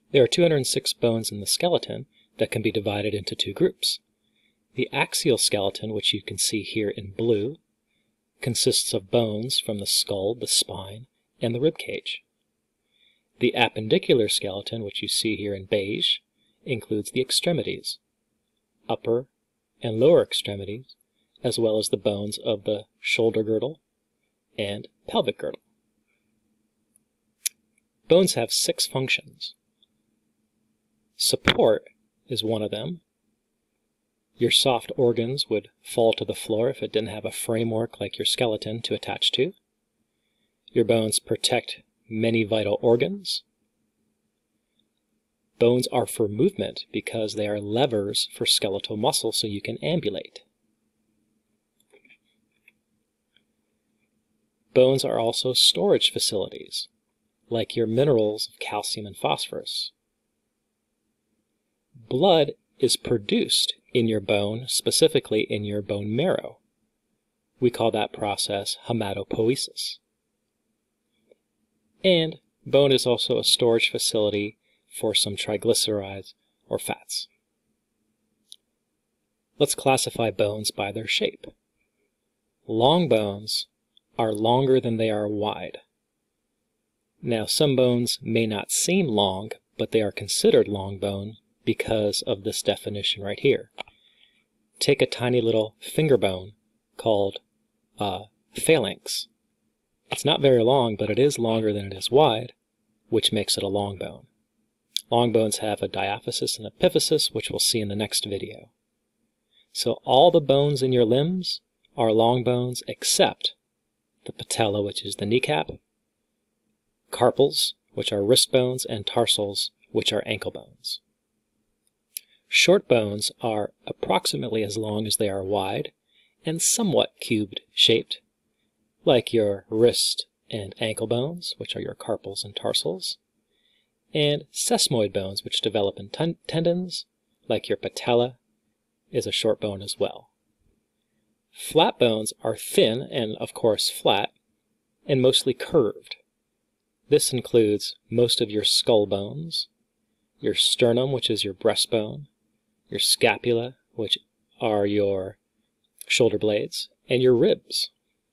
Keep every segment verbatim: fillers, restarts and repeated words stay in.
There are two hundred six bones in the skeleton that can be divided into two groups. The axial skeleton, which you can see here in blue, consists of bones from the skull, the spine, and the rib cage. The appendicular skeleton, which you see here in beige, includes the extremities, upper and lower extremities, as well as the bones of the shoulder girdle and pelvic girdle. Bones have six functions. Support is one of them. Your soft organs would fall to the floor if it didn't have a framework like your skeleton to attach to. Your bones protect many vital organs. Bones are for movement because they are levers for skeletal muscle so you can ambulate. Bones are also storage facilities, like your minerals of calcium and phosphorus. Blood is produced in your bone, specifically in your bone marrow. We call that process hematopoiesis. And bone is also a storage facility for some triglycerides or fats. Let's classify bones by their shape. Long bones are longer than they are wide. Now, some bones may not seem long, but they are considered long bone because of this definition right here. Take a tiny little finger bone called uh, phalanx. It's not very long, but it is longer than it is wide, which makes it a long bone. Long bones have a diaphysis and epiphysis, which we'll see in the next video. So all the bones in your limbs are long bones except the patella, which is the kneecap, carpals, which are wrist bones, and tarsals, which are ankle bones. Short bones are approximately as long as they are wide and somewhat cubed shaped, like your wrist and ankle bones, which are your carpals and tarsals, and sesamoid bones, which develop in ten tendons, like your patella, is a short bone as well. Flat bones are thin and, of course, flat, and mostly curved. This includes most of your skull bones, your sternum, which is your breastbone, your scapula, which are your shoulder blades, and your ribs.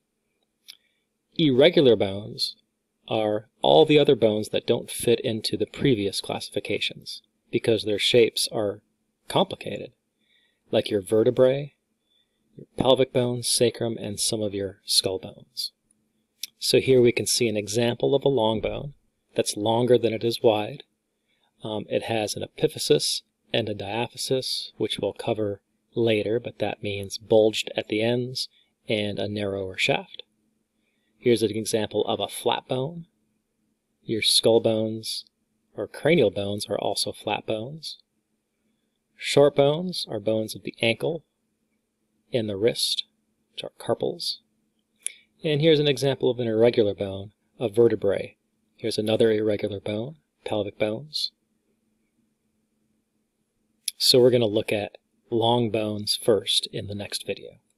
Irregular bones are all the other bones that don't fit into the previous classifications because their shapes are complicated, like your vertebrae, your pelvic bones, sacrum, and some of your skull bones. So here we can see an example of a long bone that's longer than it is wide. Um, it has an epiphysis and a diaphysis, which we'll cover later, but that means bulged at the ends and a narrower shaft. Here's an example of a flat bone. Your skull bones or cranial bones are also flat bones. Short bones are bones of the ankle and the wrist, which are carpals. And here's an example of an irregular bone, a vertebrae. Here's another irregular bone, pelvic bones. So we're going to look at long bones first in the next video.